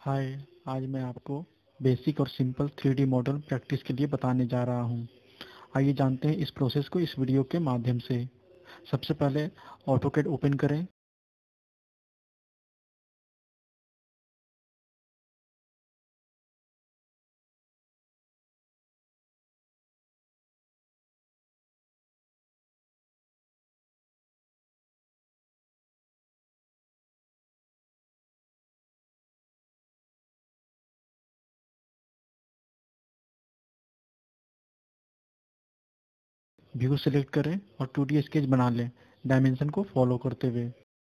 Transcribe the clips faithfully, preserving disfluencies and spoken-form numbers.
हाय। आज मैं आपको बेसिक और simple three D model practice के लिए बताने जा रहा हूँ। आइए जानते हैं इस प्रोसेस को इस वीडियो के माध्यम से। सबसे पहले ऑटोकैड ओपन करें। व्यू सेलेक्ट करें और टू डी स्केच बना लें, डायमेंशन को फॉलो करते हुए।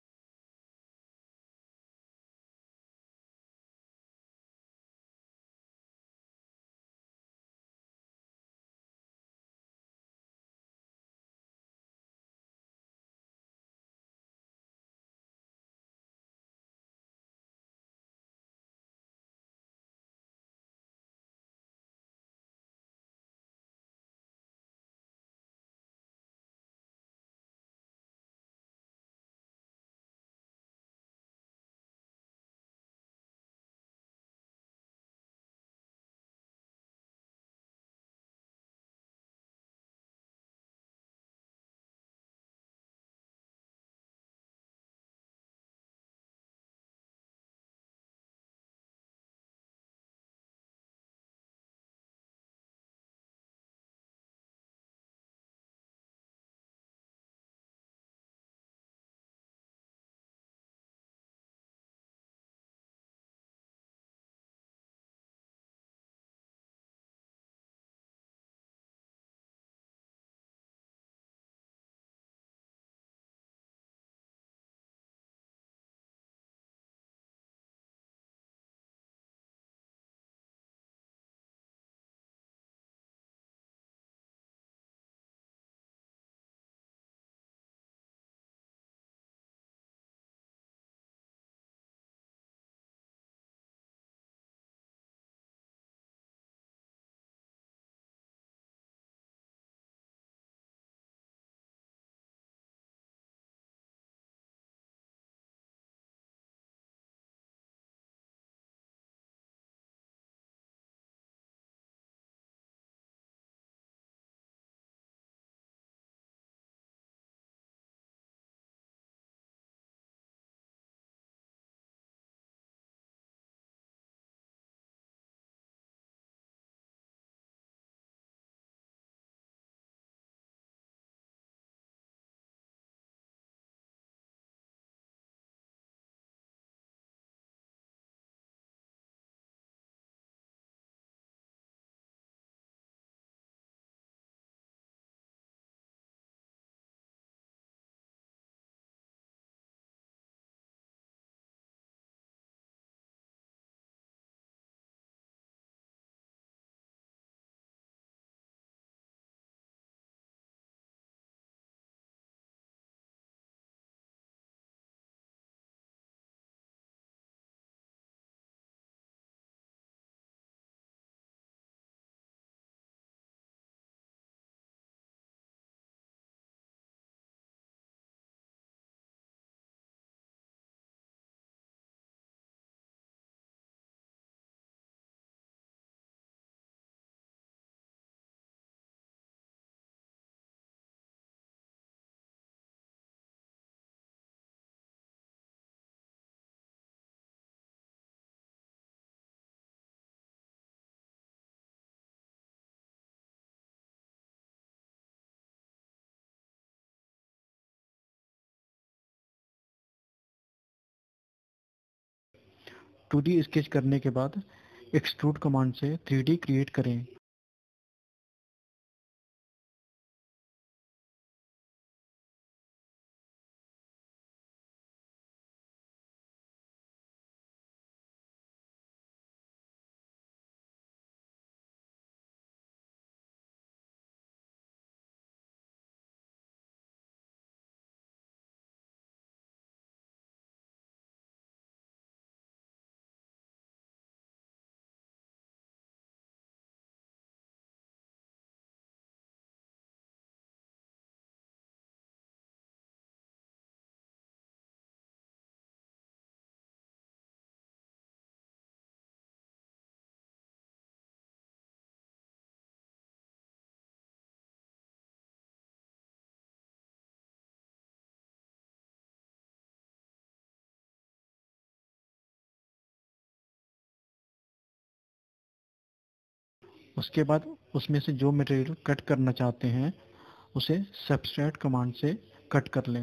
टू डी स्केच करने के बाद एक्सट्रूड कमांड से थ्री डी क्रिएट करें। उसके बाद उसमें से जो मटेरियल कट करना चाहते हैं उसे सब्सट्रैक्ट कमांड से कट कर लें।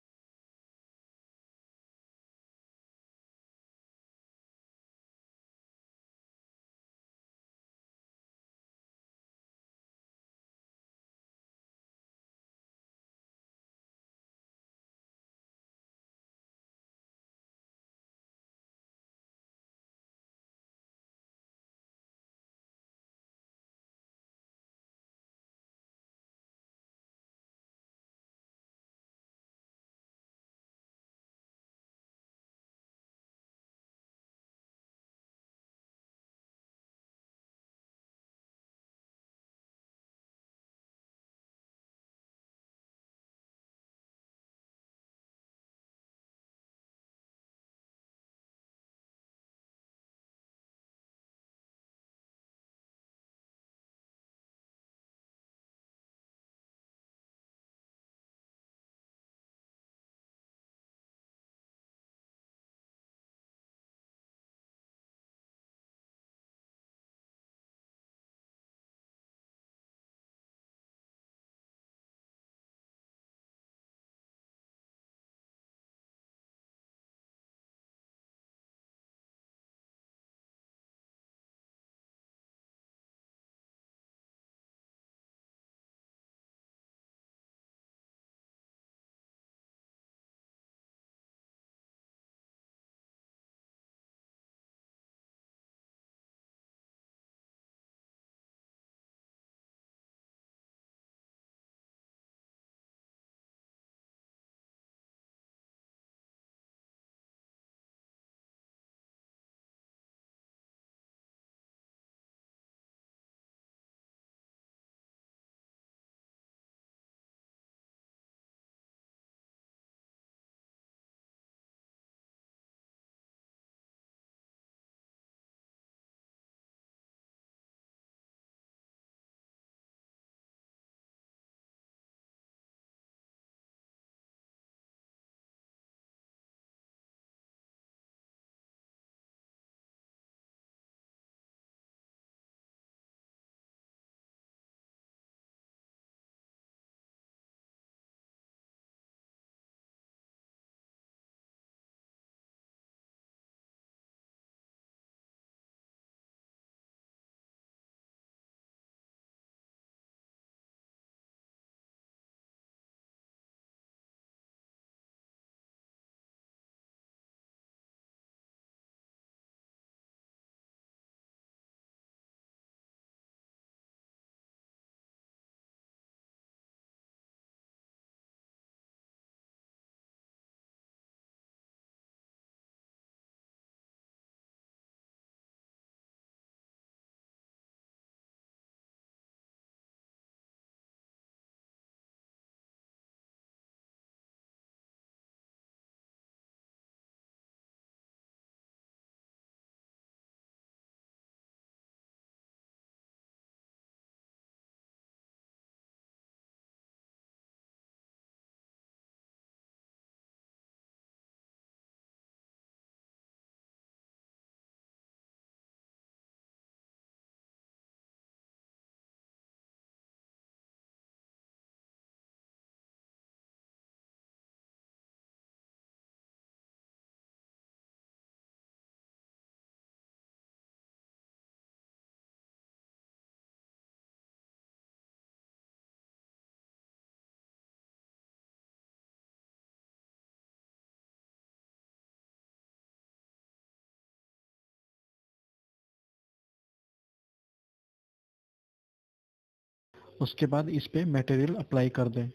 उसके बाद इस पे मटेरियल अप्लाई कर दें।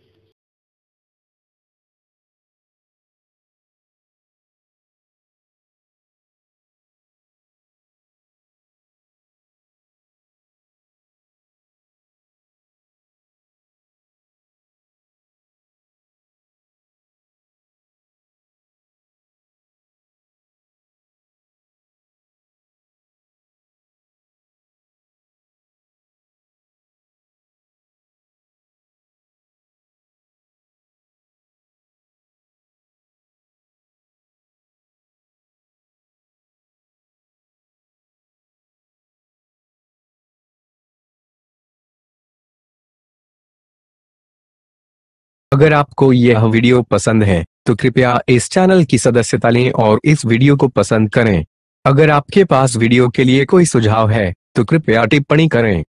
अगर आपको यह वीडियो पसंद है तो कृपया इस चैनल की सदस्यता लें और इस वीडियो को पसंद करें। अगर आपके पास वीडियो के लिए कोई सुझाव है तो कृपया टिप्पणी करें।